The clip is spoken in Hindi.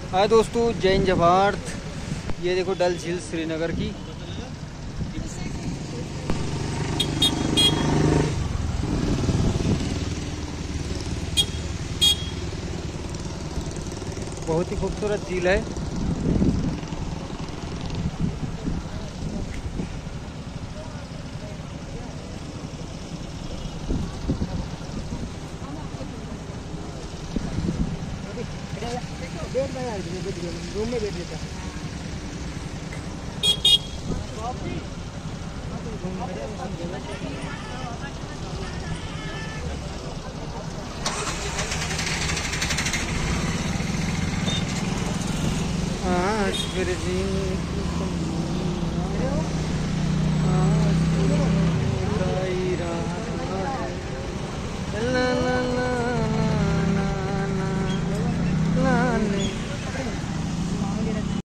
हाय दोस्तों, जैन जवार्थ। ये देखो डल झील श्रीनगर की। बहुत ही खूबसूरत झील है। रूम में बैठ लेता आज फिर